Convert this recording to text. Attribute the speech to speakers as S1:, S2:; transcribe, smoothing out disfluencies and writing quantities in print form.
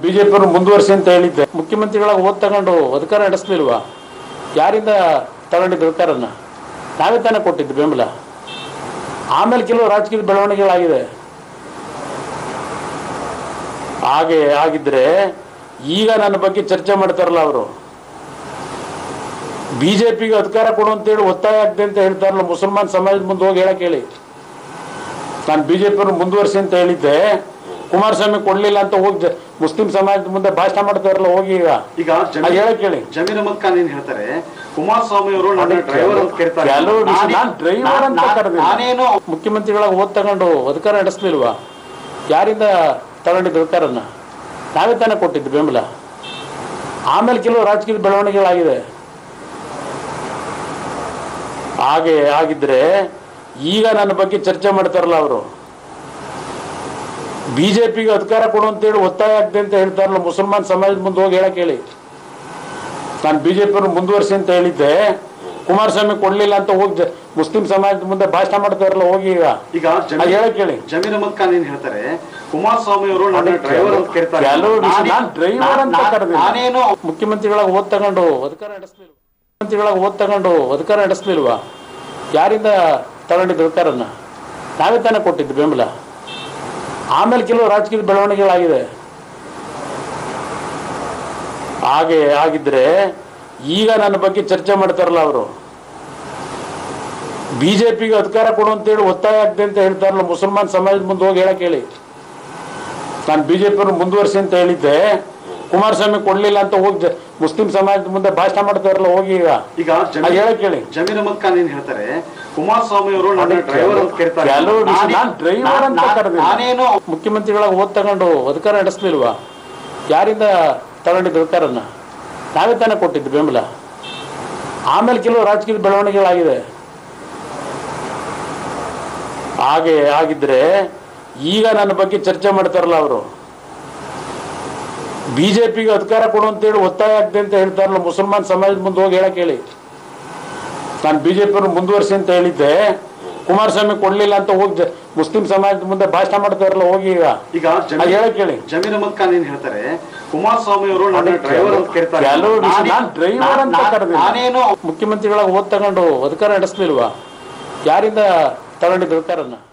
S1: BJP ಮುಂದುವರಿಸಿ ಅಂತ ಹೇಳಿದ್ದೆ. ಮುಖ್ಯಮಂತ್ರಿಗಳಾಗಿ ಓದ್ ತಗೊಂಡು ಅಧಿಕಾರ ನಡೆಸಲಿಲ್ವಾ? ಯಾರಿಂದ ತಗೊಂಡಿದ್ದು ಅಧಿಕಾರನ? ನಾವೇ ತಾನೇ ಕೊಟ್ಟಿದ್ದು ಬೆಂಬಲ. ಆಮೇಲೆ ಕೆಲವು ರಾಜಕೀಯ ಬೆಳವಣಿಗೆಗಳಾಗಿದೆ. ಹಾಗೆ ಆಗಿದ್ರೆ ಈಗ ನನ್ನ ಬಗ್ಗೆ ಚರ್ಚೆ ಮಾಡ್ತಾರಲ್ಲ ಅವರು, ಬಿಜೆಪಿಗೆ ಅಧಿಕಾರ ಕೊಡು ಅಂತೇಳಿ ಒತ್ತಾಯ ಆಗ್ತದೆ ಅಂತ ಹೇಳ್ತಾರಲ್ಲ, ಮುಸಲ್ಮಾನ್ ಸಮಾಜದ ಮುಂದೆ ಹೋಗಿ ಹೇಳಕ್ ಹೇಳಿ. ನಾನು ಬಿಜೆಪಿ ಮುಂದುವರಿಸಿ ಅಂತ ಹೇಳಿದ್ದೆ, ಕುಮಾರಸ್ವಾಮಿ ಕೊಡ್ಲಿಲ್ಲ ಅಂತ ಹೋಗಿ ಮುಸ್ಲಿಂ ಸಮಾಜದ ಮುಂದೆ ಭಾಷಣ ಮಾಡ್ತಾರಲ್ಲ, ಹೋಗಿ ಈಗ ಹೇಳಕ್ ಹೇಳಿ.
S2: ಜಮೀರ್ ಅಹಮದ್ ಖಾನ್ ಏನ್ ಹೇಳ್ತಾರೆ, ಕುಮಾರಸ್ವಾಮಿ ಅವರು ನನ್ನ ಡ್ರೈವರ್ ಅಂತ ಕರೀತಾರೆ.
S1: ನಾನು ಡ್ರೈವರ್ ಅಂತ ಕರೆದಿಲ್ಲ. ಮುಖ್ಯಮಂತ್ರಿಗಳಾಗಿ ಓದ್ ತಗೊಂಡು ಅಧಿಕಾರ ನಡೆಸಲಿಲ್ವಾ? ಯಾರಿಂದ ತಗೊಂಡಿದ್ದು ಅಧಿಕಾರನ? ನಾವೇ ತಾನೇ ಕೊಟ್ಟಿದ್ದು ಬೆಂಬಲ. ಆಮೇಲೆ ಕೆಲವು ರಾಜಕೀಯ ಬೆಳವಣಿಗೆಗಳಾಗಿದೆ. ಹಾಗೆ ಆಗಿದ್ರೆ ಈಗ ನನ್ನ ಬಗ್ಗೆ ಚರ್ಚೆ ಮಾಡ್ತಾರಲ್ಲ ಅವರು, ಬಿಜೆಪಿಗೆ ಅಧಿಕಾರ ಕೊಡು ಅಂತೇಳಿ ಒತ್ತಾಯ ಆಗ್ತದೆ ಅಂತ ಹೇಳ್ತಾರಲ್ಲ, ಮುಸಲ್ಮಾನ್ ಸಮಾಜದ ಮುಂದೆ ಹೋಗಿ ಹೇಳಕ್ ಹೇಳಿ. ನಾನು ಬಿಜೆಪಿ ಮುಂದುವರಿಸಿ ಅಂತ ಹೇಳಿದ್ದೆ, ಕುಮಾರಸ್ವಾಮಿ ಕೊಡ್ಲಿಲ್ಲ ಅಂತ ಹೋಗಿ ಮುಸ್ಲಿಂ ಸಮಾಜದ ಮುಂದೆ ಭಾಷಣ ಮಾಡ್ತಾರಲ್ಲ, ಹೋಗಿ ಈಗ ಹೇಳಕ್ ಹೇಳಿ.
S2: ಜಮೀರ್ ಅಹಮದ್ ಖಾನ್ ಏನ್ ಹೇಳ್ತಾರೆ, ಕುಮಾರಸ್ವಾಮಿ ಅವರು ನನ್ನ ಡ್ರೈವರ್ ಅಂತ ಕರೀತಾರೆ.
S1: ನಾನು ಡ್ರೈವರ್ ಅಂತ ಕರೆದಿಲ್ಲ. ಮುಖ್ಯಮಂತ್ರಿಗಳಾಗಿ ಓದ್ ತಗೊಂಡು ಅಧಿಕಾರ ನಡೆಸಲಿಲ್ವಾ? ಮುಖ್ಯಮಂತ್ರಿಗಳಾಗಿ ಓದ್ ತಗೊಂಡು ಅಧಿಕಾರ ನಡೆಸಲಿಲ್ವಾ? ಯಾರಿಂದ ತಗೊಂಡಿದ್ದು ಅಧಿಕಾರನ? ನಾವೇ ತಾನೇ ಕೊಟ್ಟಿದ್ದು ಬೆಂಬಲ. ಆಮೇಲೆ ಕೆಲವು ರಾಜಕೀಯ ಬೆಳವಣಿಗೆಗಳಾಗಿದೆ. ಹಾಗೆ ಆಗಿದ್ರೆ ಈಗ ನನ್ನ ಬಗ್ಗೆ ಚರ್ಚೆ ಮಾಡ್ತಾರಲ್ಲ ಅವರು, ಬಿಜೆಪಿಗೆ ಅಧಿಕಾರ ಕೊಡು ಅಂತೇಳಿ ಒತ್ತಾಯ ಆಗ್ತದೆ ಅಂತ ಹೇಳ್ತಾರಲ್ಲ, ಮುಸಲ್ಮಾನ್ ಸಮಾಜದ ಮುಂದೆ ಹೋಗಿ ಹೇಳಕ್ ಹೇಳಿ. ನಾನು ಬಿಜೆಪಿ ಮುಂದುವರಿಸಿ ಅಂತ ಹೇಳಿದ್ದೆ, ಕುಮಾರಸ್ವಾಮಿ ಕೊಡ್ಲಿಲ್ಲ ಅಂತ ಹೋಗಿ ಮುಸ್ಲಿಂ ಸಮಾಜದ ಮುಂದೆ ಭಾಷಣ ಮಾಡ್ತಾರಲ್ಲ, ಹೋಗಿ ಈಗ ಹೇಳಕ್ ಹೇಳಿ.
S2: ಜಮೀರ್ ಅಹಮದ್ ಖಾನ್ ಏನ್ ಹೇಳ್ತಾರೆ, ಕುಮಾರಸ್ವಾಮಿ ಅವರು ನನ್ನ ಡ್ರೈವರ್ ಅಂತ ಕರೀತಾರೆ.
S1: ನಾನು ಡ್ರೈವರ್ ಅಂತ ಕರೆದಿಲ್ಲ. ಮುಖ್ಯಮಂತ್ರಿಗಳಾಗಿ ಓದ್ ತಗೊಂಡು ಅಧಿಕಾರ ನಡೆಸಲಿಲ್ವಾ? ಯಾರಿಂದ ತಗೊಂಡಿದ್ದು ಅಧಿಕಾರನ? ನಾವೇ ತಾನೇ ಕೊಟ್ಟಿದ್ದು ಬೆಂಬಲ. ಆಮೇಲೆ ಕೆಲವು ರಾಜಕೀಯ ಬೆಳವಣಿಗೆಗಳಾಗಿದೆ. ಹಾಗೆ ಆಗಿದ್ರೆ ಈಗ ನನ್ನ ಬಗ್ಗೆ ಚರ್ಚೆ ಮಾಡ್ತಾರಲ್ಲ ಅವರು, ಬಿಜೆಪಿಗೆ ಅಧಿಕಾರ ಕೊಡು ಅಂತೇಳಿ ಒತ್ತಾಯ ಆಗ್ತದೆ ಅಂತ ಹೇಳ್ತಾರಲ್ಲ, ಮುಸಲ್ಮಾನ್ ಸಮಾಜದ ಮುಂದೆ ಹೋಗಿ ಹೇಳಕ್ ಹೇಳಿ. ನಾನು ಬಿಜೆಪಿ ಮುಂದುವರಿಸಿ ಅಂತ ಹೇಳಿದ್ದೆ, ಕುಮಾರಸ್ವಾಮಿ ಕೊಡ್ಲಿಲ್ಲ ಅಂತ ಹೋಗಿ ಮುಸ್ಲಿಂ ಸಮಾಜದ ಮುಂದೆ ಭಾಷಣ ಮಾಡ್ತಾರಲ್ಲ, ಹೋಗಿ ಈಗ ಹೇಳಕ್ ಹೇಳಿ.
S2: ಜಮೀರ್ ಅಹಮದ್ ಖಾನ್ ಏನ್ ಹೇಳ್ತಾರೆ, ಕುಮಾರಸ್ವಾಮಿ ಅವರು ನನ್ನ ಡ್ರೈವರ್ ಅಂತ ಕರೀತಾರೆ.
S1: ನಾನು ಡ್ರೈವರ್ ಅಂತ ಕರೆದಿಲ್ಲ. ಮುಖ್ಯಮಂತ್ರಿಗಳಾಗಿ ಓದ್ ತಗೊಂಡು ಅಧಿಕಾರ ನಡೆಸಲಿಲ್ವಾ? ಯಾರಿಂದ ತಗೊಂಡಿದ್ದು ಅಧಿಕಾರನ?